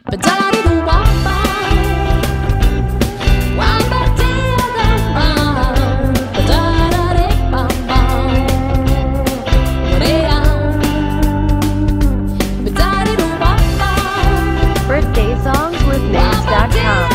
BirthdaySongsWithNames.com.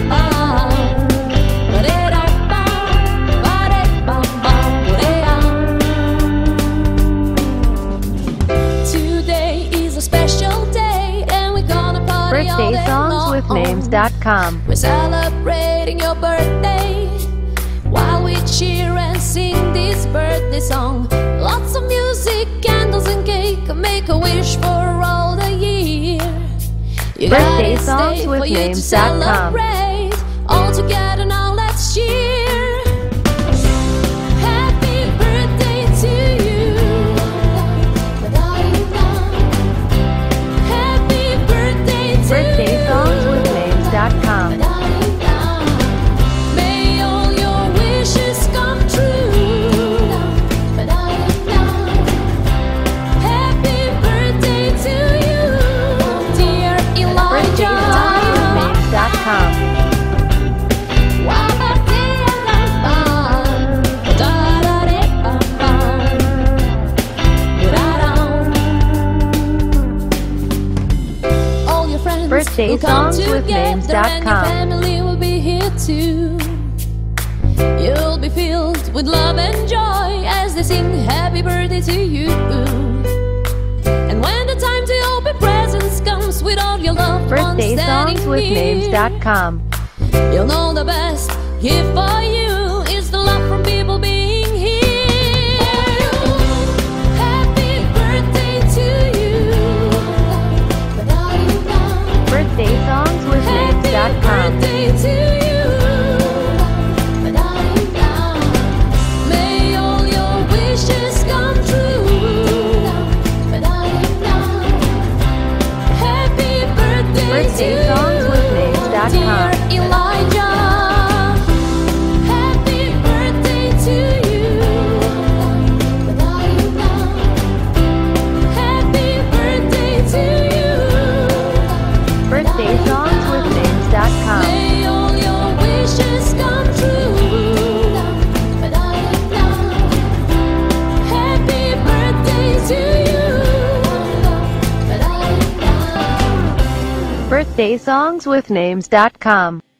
BirthdaySongsWithNames.com. We're celebrating your birthday while we cheer and sing this birthday song. Lots of music, candles and cake, make a wish for all the year. You gotta stay for you to celebrate. All together now, let's cheer. Happy birthday to you. Happy birthday to you. BirthdaySongsWithNames.com. May all your wishes come true. Happy birthday to you, dear Elijah. BirthdaySongsWithNames.com. All your friends BirthdaySongsWithNames.com. and your family will be here too. You'll be filled with love and joy as they sing happy birthday to you. And when the time to open presents comes with all your loved ones standing near, BirthdaySongsWithNames.com. you'll know the best gift for you is the love from people being here. Happy birthday to you. BirthdaySongsWithNames.com. Birthday to you. May all your wishes come true. Happy birthday to you, BirthdaySongsWithNames.com. dear Elijah. Happy birthday to you. Happy birthday to you. BirthdaySongsWithNames.com. May all your wishes come true. Happy birthday to you. BirthdaySongsWithNames.com.